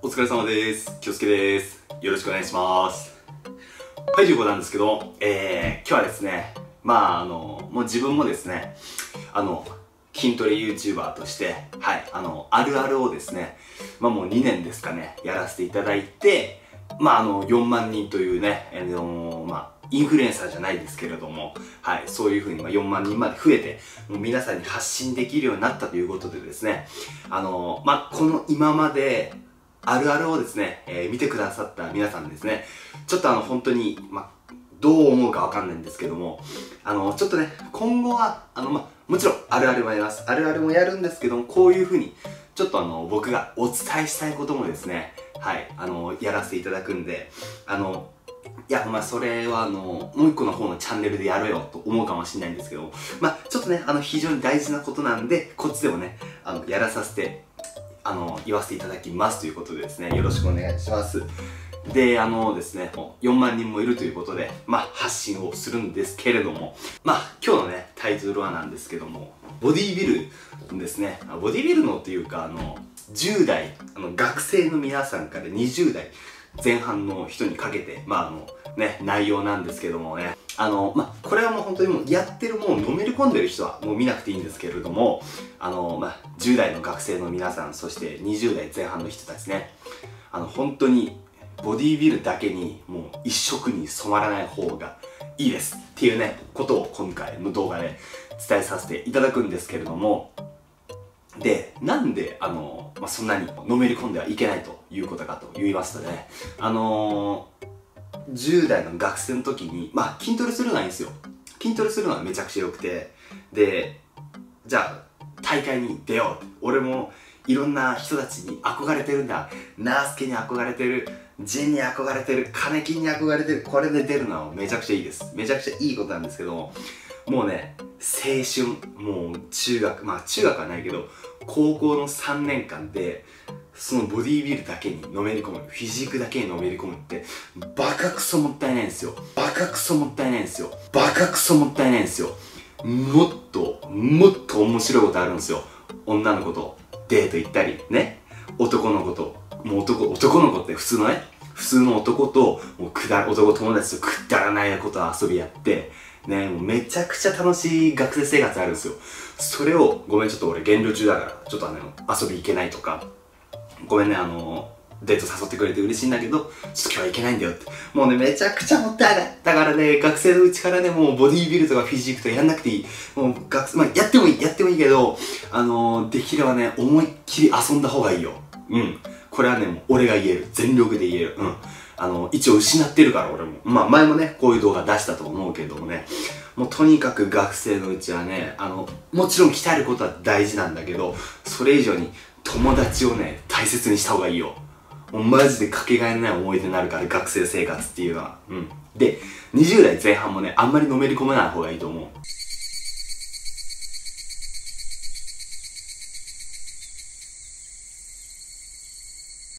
お疲れ様です。京介です。よろしくお願いします。はい、ということなんですけど、今日はですね、もう自分もですね、筋トレ YouTuber として、はい、あるあるをですね、もう2年ですかね、やらせていただいて、4万人というね、インフルエンサーじゃないですけれども、はい、そういう風に4万人まで増えて、もう皆さんに発信できるようになったということでですね、この今まで、あるあるをですね、見てくださった皆さんですね、ちょっと本当に、どう思うかわかんないんですけども、ちょっとね、今後は、もちろん、あるあるもやります。あるあるもやるんですけども、こういう風に、ちょっと僕がお伝えしたいこともですね、はい、やらせていただくんで、いや、それはもう一個の方のチャンネルでやろうよと思うかもしれないんですけど、ちょっとね、非常に大事なことなんで、こっちでもね、やらさせて、言わせていただきますということでですね、よろしくお願いします。で、ですね、4万人もいるということで、発信をするんですけれども、今日のね、タイトルはなんですけども、ボディビルですね、ボディビルのっていうか、10代、学生の皆さんから20代前半の人にかけて、内容なんですけどもね、これはもう本当にもうやってるもうのめり込んでる人はもう見なくていいんですけれども、10代の学生の皆さん、そして20代前半の人たちね、本当にボディービルだけにもう一色に染まらない方がいいですっていうね、ことを今回の動画で伝えさせていただくんですけれども、で、なんで、そんなにのめり込んではいけないということかと言いますとね、10代の学生の時に、筋トレするのはいいんですよ。筋トレするのはめちゃくちゃ良くて、で、じゃあ、大会に出よう。俺もいろんな人たちに憧れてるんだ。ナースケに憧れてる、ジンに憧れてる、金金に憧れてる、これで出るのはめちゃくちゃいいです。めちゃくちゃいいことなんですけど、もうね、青春、もう中学はないけど、高校の3年間で、そのボディービルだけにのめり込む、フィジークだけにのめり込むって、バカクソもったいないんですよ。バカクソもったいないんですよ。バカクソもったいないんですよ。もっと面白いことあるんですよ。女の子とデート行ったり、ね。男の子と、もう男の子って普通の男と、もう男友達とくだらないことを遊びやって、ね、もうめちゃくちゃ楽しい学生生活あるんですよ。それを、ごめんちょっと俺減量中だから、ちょっと遊び行けないとか、ごめんね、デート誘ってくれて嬉しいんだけど、ちょっと今日は行けないんだよって。もうね、めちゃくちゃもったいない。だからね、学生のうちからね、もうボディービルとかフィジークとかやんなくていい。もうやってもいいけど、できればね、思いっきり遊んだ方がいいよ。うん。これはね、もう俺が言える。全力で言える。うん。一応失ってるから俺も。前もね、こういう動画出したと思うけどもね。もうとにかく学生のうちはね、もちろん鍛えることは大事なんだけど、それ以上に友達をね、大切にした方がいいよ。もうマジでかけがえのない思い出になるから、学生生活っていうのは。うん。で、20代前半もね、あんまりのめり込めない方がいいと思う。